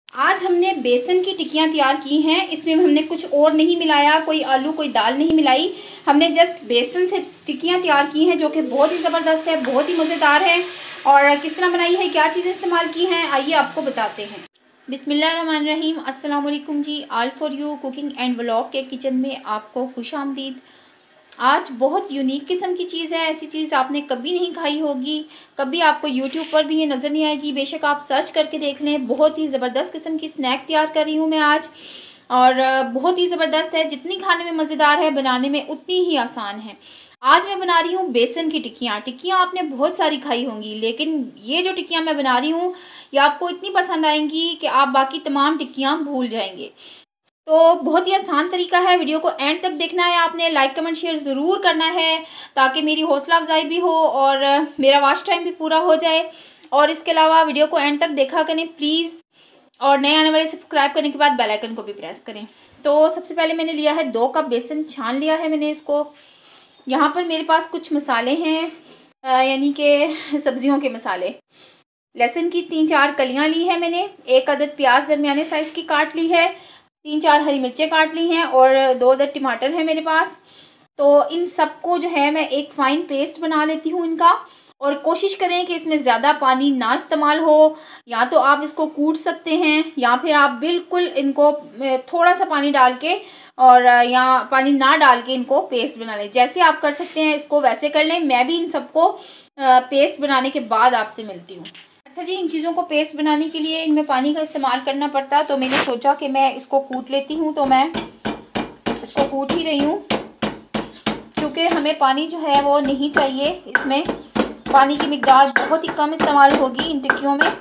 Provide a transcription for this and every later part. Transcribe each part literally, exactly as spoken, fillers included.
आज हमने बेसन की टिक्कियाँ तैयार की हैं। इसमें हमने कुछ और नहीं मिलाया, कोई आलू कोई दाल नहीं मिलाई। हमने जस्ट बेसन से टिक्कियाँ तैयार की हैं जो कि बहुत ही ज़बरदस्त है, बहुत ही मज़ेदार है। और किस तरह बनाई है, क्या चीज़ें इस्तेमाल की हैं, आइए आपको बताते हैं। बिस्मिल्लाहिर्रहमानिर्रहीम। अस्सलाम वालेकुम जी। All for you cooking and vlog के किचन में आपको खुशामदीद। आज बहुत यूनिक किस्म की चीज़ है, ऐसी चीज़ आपने कभी नहीं खाई होगी, कभी आपको यूट्यूब पर भी ये नज़र नहीं आएगी। बेशक आप सर्च करके देख लें। बहुत ही ज़बरदस्त किस्म की स्नैक तैयार कर रही हूँ मैं आज, और बहुत ही ज़बरदस्त है। जितनी खाने में मज़ेदार है, बनाने में उतनी ही आसान है। आज मैं बना रही हूँ बेसन की टिक्कियाँ। टिक्कियाँ आपने बहुत सारी खाई होंगी, लेकिन ये जो टिक्कियाँ मैं बना रही हूँ ये आपको इतनी पसंद आएंगी कि आप बाकी तमाम टिक्कियाँ भूल जाएंगे। तो बहुत ही आसान तरीका है। वीडियो को एंड तक देखना है आपने, लाइक कमेंट शेयर ज़रूर करना है ताकि मेरी हौसला अफजाई भी हो और मेरा वॉच टाइम भी पूरा हो जाए। और इसके अलावा वीडियो को एंड तक देखा करें प्लीज़, और नए आने वाले सब्सक्राइब करने के बाद बेल आइकन को भी प्रेस करें। तो सबसे पहले मैंने लिया है दो कप बेसन, छान लिया है मैंने इसको। यहाँ पर मेरे पास कुछ मसाले हैं, यानी कि सब्जियों के मसाले। लहसुन की तीन चार कलियाँ ली है मैंने, एक अदद प्याज दरमियाने साइज़ की काट ली है, तीन चार हरी मिर्चें काट ली हैं, और दो अदद टमाटर है मेरे पास। तो इन सबको जो है मैं एक फ़ाइन पेस्ट बना लेती हूँ इनका। और कोशिश करें कि इसमें ज़्यादा पानी ना इस्तेमाल हो, या तो आप इसको कूट सकते हैं या फिर आप बिल्कुल इनको थोड़ा सा पानी डाल के और या पानी ना डाल के इनको पेस्ट बना लें। जैसे आप कर सकते हैं इसको वैसे कर लें। मैं भी इन सबको पेस्ट बनाने के बाद आपसे मिलती हूँ। अच्छा जी, इन चीज़ों को पेस्ट बनाने के लिए इनमें पानी का इस्तेमाल करना पड़ता, तो मैंने सोचा कि मैं इसको कूट लेती हूँ। तो मैं इसको कूट ही रही हूँ क्योंकि हमें पानी जो है वो नहीं चाहिए। इसमें पानी की मिकदार बहुत ही कम इस्तेमाल होगी इन टिक्कियों में,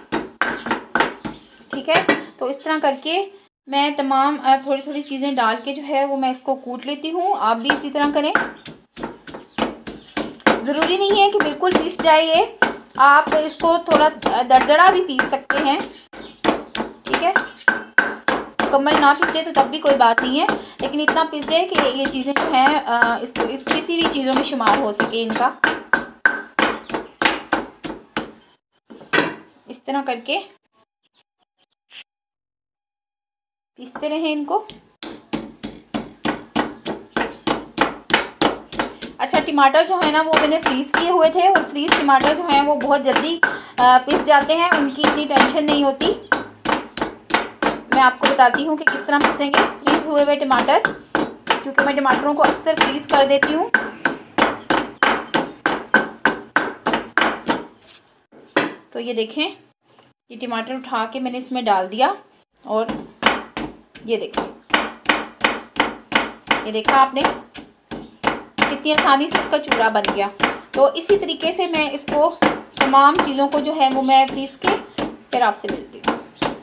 ठीक है। तो इस तरह करके मैं तमाम थोड़ी थोड़ी चीज़ें डाल के जो है वो मैं इसको कूट लेती हूँ। आप भी इसी तरह करें। ज़रूरी नहीं है कि बिल्कुल पीस जाए ये, आप इसको थोड़ा दरदरा भी पीस सकते हैं, ठीक है। मुकम्मल ना पीसे तो तब भी कोई बात नहीं है, लेकिन इतना पीस जाए कि ये चीज़ें जो हैं इसको किसी भी चीज़ों में शुमार हो सके इनका। इस तरह करके पीसते रहें इनको। अच्छा, टमाटर जो है ना वो मैंने फ्रीज़ किए हुए थे, और फ्रीज़ टमाटर जो हैं वो बहुत जल्दी पिस जाते हैं, उनकी इतनी टेंशन नहीं होती। मैं आपको बताती हूँ कि किस तरह पिसेंगे फ्रीज़ हुए हुए टमाटर, क्योंकि मैं टमाटरों को अक्सर फ्रीज़ कर देती हूँ। तो ये देखें, ये टमाटर उठा के मैंने इसमें डाल दिया, और ये देखें, ये देखा आपने कितनी आसानी से इसका चूरा बन गया। तो इसी तरीके से मैं इसको तमाम चीज़ों को जो है वो मैं पीस के फिर आपसे मिलती हूँ।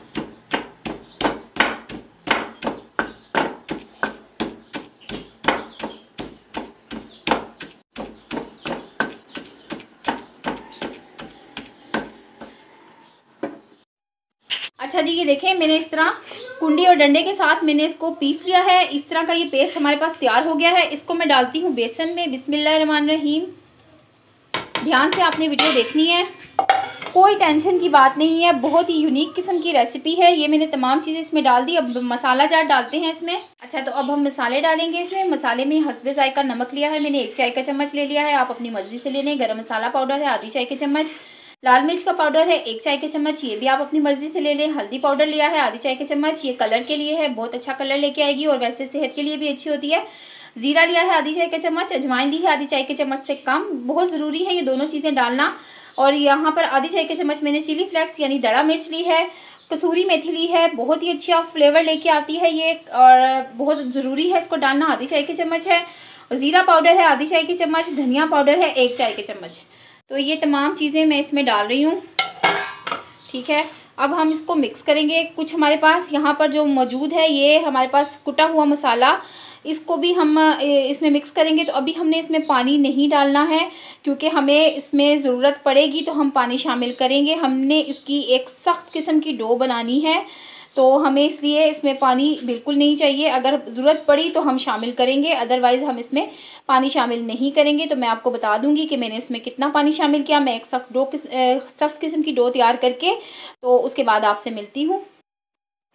अच्छा जी, ये देखें, मैंने इस तरह कुंडी और डंडे के साथ मैंने इसको पीस लिया है। इस तरह का ये पेस्ट हमारे पास तैयार हो गया है। इसको मैं डालती हूँ बेसन में। बिस्मिल्लाहिर्रहमानिर्रहीम। ध्यान से आपने वीडियो देखनी है, कोई टेंशन की बात नहीं है। बहुत ही यूनिक किस्म की रेसिपी है। ये मैंने तमाम चीज़ें इसमें डाल दी। अब मसाला जार डालते हैं इसमें। अच्छा, तो अब हम मसाले डालेंगे इसमें। मसाले में हस्बे जायका नमक लिया है मैंने, एक चाय का चम्मच ले लिया है, आप अपनी मर्ज़ी से ले लें। गरम मसाला पाउडर है आधी चाय के चम्मच। लाल मिर्च का पाउडर है एक चाय के चम्मच, ये भी आप अपनी मर्ज़ी से ले लें। हल्दी पाउडर लिया है आधी चाय के चम्मच, ये कलर के लिए है, बहुत अच्छा कलर लेके आएगी और वैसे सेहत के लिए भी अच्छी होती है। जीरा लिया है आधी चाय के चम्मच। अजवाइन ली है आधी चाय के चम्मच से कम। बहुत ज़रूरी है ये दोनों चीज़ें डालना। और यहाँ पर आधी चाय के चम्मच मैंने चिली फ्लेक्स यानी दड़ा मिर्च ली है। कसूरी मेथी ली है, बहुत ही अच्छा फ्लेवर लेके आती है ये, और बहुत ज़रूरी है इसको डालना। आधी चाय के चम्मच है। और ज़ीरा पाउडर है आधी चाय की चम्मच। धनिया पाउडर है एक चाय के चम्मच। तो ये तमाम चीज़ें मैं इसमें डाल रही हूँ, ठीक है। अब हम इसको मिक्स करेंगे। कुछ हमारे पास यहाँ पर जो मौजूद है ये हमारे पास कुटा हुआ मसाला, इसको भी हम इसमें मिक्स करेंगे। तो अभी हमने इसमें पानी नहीं डालना है, क्योंकि हमें इसमें ज़रूरत पड़ेगी तो हम पानी शामिल करेंगे। हमने इसकी एक सख्त किस्म की डो बनानी है, तो हमें इसलिए इसमें पानी बिल्कुल नहीं चाहिए। अगर ज़रूरत पड़ी तो हम शामिल करेंगे, अदरवाइज़ हम इसमें पानी शामिल नहीं करेंगे। तो मैं आपको बता दूंगी कि मैंने इसमें कितना पानी शामिल किया। मैं एक सख्त डो सख्त किस्म की डो तैयार करके तो उसके बाद आपसे मिलती हूँ।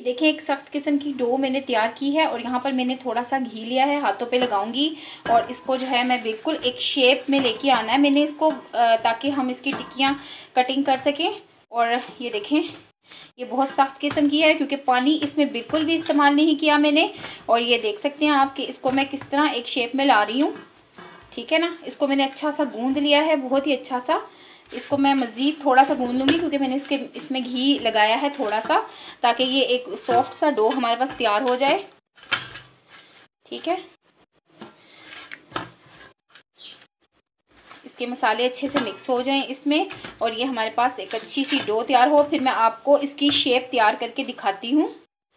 ये देखिए एक सख्त किस्म की डो मैंने तैयार की है और यहाँ पर मैंने थोड़ा सा घी लिया है, हाथों पे लगाऊंगी और इसको जो है मैं बिल्कुल एक शेप में लेके आना है मैंने इसको, ताकि हम इसकी टिक्कियाँ कटिंग कर सकें। और ये देखें ये बहुत सख्त किस्म की है क्योंकि पानी इसमें बिल्कुल भी इस्तेमाल नहीं किया मैंने। और ये देख सकते हैं आप कि इसको मैं किस तरह एक शेप में ला रही हूँ, ठीक है ना। इसको मैंने अच्छा सा गूंद लिया है, बहुत ही अच्छा सा। इसको मैं मज़ीद थोड़ा सा गूंद लूँगी क्योंकि मैंने इसके इसमें घी लगाया है थोड़ा सा, ताकि ये एक सॉफ्ट सा डो हमारे पास तैयार हो जाए, ठीक है। इसके मसाले अच्छे से मिक्स हो जाएं इसमें और ये हमारे पास एक अच्छी सी डो तैयार हो। फिर मैं आपको इसकी शेप तैयार करके दिखाती हूँ।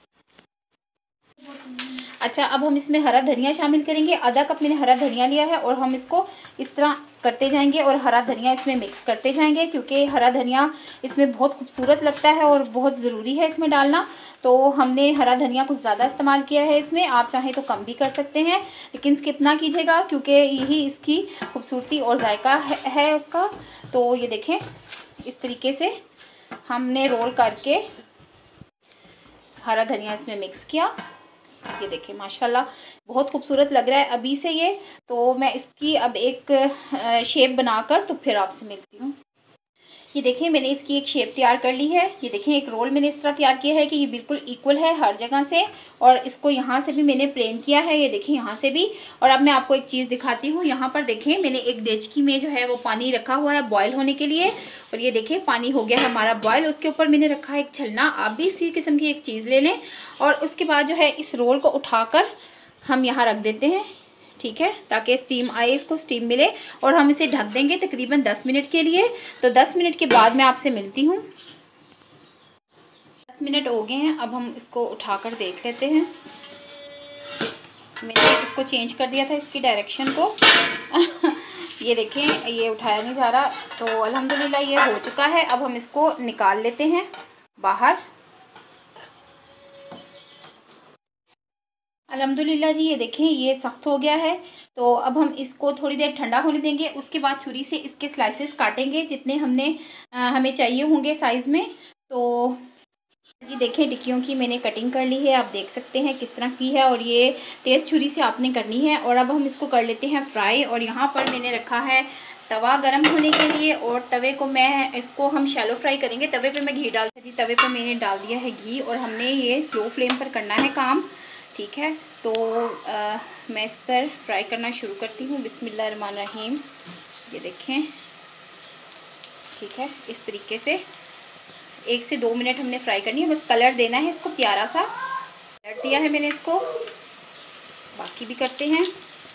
अच्छा, अब हम इसमें हरा धनिया शामिल करेंगे। आधा कप मैंने हरा धनिया लिया है और हम इसको इस तरह करते जाएंगे और हरा धनिया इसमें मिक्स करते जाएंगे, क्योंकि हरा धनिया इसमें बहुत खूबसूरत लगता है और बहुत ज़रूरी है इसमें डालना। तो हमने हरा धनिया कुछ ज़्यादा इस्तेमाल किया है इसमें, आप चाहें तो कम भी कर सकते हैं, लेकिन स्किप ना कीजिएगा क्योंकि यही इसकी खूबसूरती और जायका है, है उसका। तो ये देखें इस तरीके से हमने रोल करके हरा धनिया इसमें मिक्स किया। ये देखिए माशाल्लाह बहुत खूबसूरत लग रहा है अभी से ये। तो मैं इसकी अब एक शेप बनाकर तो फिर आपसे मिलती हूँ। ये देखिए मैंने इसकी एक शेप तैयार कर ली है। ये देखें एक रोल मैंने इस तरह तैयार किया है कि ये बिल्कुल इक्वल है हर जगह से, और इसको यहाँ से भी मैंने प्लेन किया है, ये देखें यहाँ से भी। और अब मैं आपको एक चीज़ दिखाती हूँ। यहाँ पर देखें मैंने एक डेचकी में जो है वो पानी रखा हुआ है बॉयल होने के लिए, और ये देखें पानी हो गया है हमारा बॉयल। उसके ऊपर मैंने रखा है एक छलना। आप भी इसी किस्म की एक चीज़ ले लें और उसके बाद जो है इस रोल को उठाकर हम यहाँ रख देते हैं, ठीक है, ताकि स्टीम आए, इसको स्टीम मिले। और हम इसे ढक देंगे तकरीबन दस मिनट के लिए। तो दस मिनट के बाद मैं आपसे मिलती हूँ। दस मिनट हो गए हैं, अब हम इसको उठाकर देख लेते हैं। मैंने इसको चेंज कर दिया था इसकी डायरेक्शन को ये देखें ये उठाया नहीं जा रहा। तो अल्हम्दुलिल्लाह ये हो चुका है। अब हम इसको निकाल लेते हैं बाहर। अल्हम्दुलिल्लाह जी ये देखें ये सख्त हो गया है। तो अब हम इसको थोड़ी देर ठंडा होने देंगे। उसके बाद छुरी से इसके स्लाइसेस काटेंगे जितने हमने आ, हमें चाहिए होंगे साइज़ में। तो जी देखें टिक्कियों की मैंने कटिंग कर ली है, आप देख सकते हैं किस तरह की है, और ये तेज़ छुरी से आपने करनी है। और अब हम इसको कर लेते हैं फ्राई। और यहाँ पर मैंने रखा है तवा गरम होने के लिए, और तवे को मैं इसको हम शैलो फ्राई करेंगे। तवे पे मैं घी डाल जी तवे पे मैंने डाल दिया है घी, और हमने ये स्लो फ्लेम पर करना है काम, ठीक है। तो आ, मैं इस पर फ्राई करना शुरू करती हूँ। बिस्मिल्लाहिर्रहमानिर्रहीम। ये देखें, ठीक है, इस तरीके से एक से दो मिनट हमने फ्राई करनी है। बस कलर देना है इसको, प्यारा सा कलर दिया है मैंने इसको। बाकी भी करते हैं,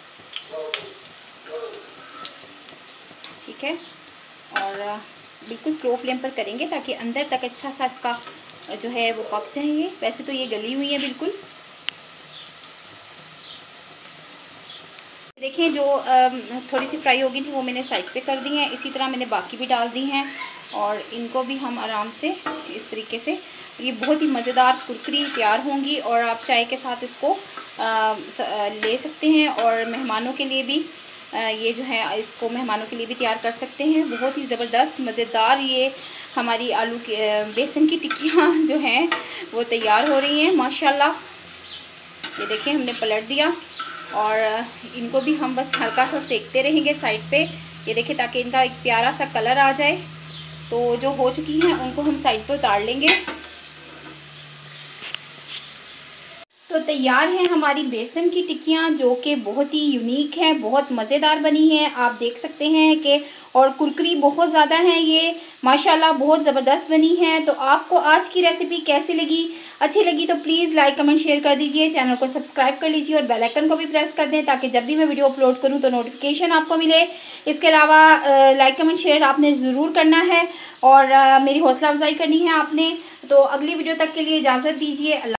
ठीक है। और बिल्कुल स्लो फ्लेम पर करेंगे ताकि अंदर तक अच्छा सा इसका जो है वो पक जाए। वैसे तो ये गली हुई है बिल्कुल। देखिए जो थोड़ी सी फ्राई होगी थी वो मैंने साइड पे कर दी हैं। इसी तरह मैंने बाकी भी डाल दी हैं, और इनको भी हम आराम से इस तरीके से, ये बहुत ही मज़ेदार कुरकुरी तैयार होंगी। और आप चाय के साथ इसको आ, ले सकते हैं, और मेहमानों के लिए भी आ, ये जो है इसको मेहमानों के लिए भी तैयार कर सकते हैं। बहुत ही ज़बरदस्त मज़ेदार ये हमारी आलू की बेसन की टिक्कियाँ जो हैं वो तैयार हो रही हैं माशाल्लाह। ये देखें हमने पलट दिया, और इनको भी हम बस हल्का सा सेकते रहेंगे साइड पे। ये देखें ताकि इनका एक प्यारा सा कलर आ जाए। तो जो हो चुकी हैं उनको हम साइड पे उतार लेंगे। तो तैयार हैं हमारी बेसन की टिक्कियाँ, जो कि बहुत ही यूनिक है, बहुत मज़ेदार बनी है। आप देख सकते हैं कि और कुरकुरी बहुत ज़्यादा हैं ये माशाल्लाह, बहुत ज़बरदस्त बनी है। तो आपको आज की रेसिपी कैसी लगी? अच्छी लगी तो प्लीज़ लाइक कमेंट शेयर कर दीजिए, चैनल को सब्सक्राइब कर लीजिए और बेल आइकन को भी प्रेस कर दें ताकि जब भी मैं वीडियो अपलोड करूं तो नोटिफिकेशन आपको मिले। इसके अलावा लाइक कमेंट शेयर आपने ज़रूर करना है, और मेरी हौसला अफजाई करनी है आपने। तो अगली वीडियो तक के लिए इजाज़त दीजिए।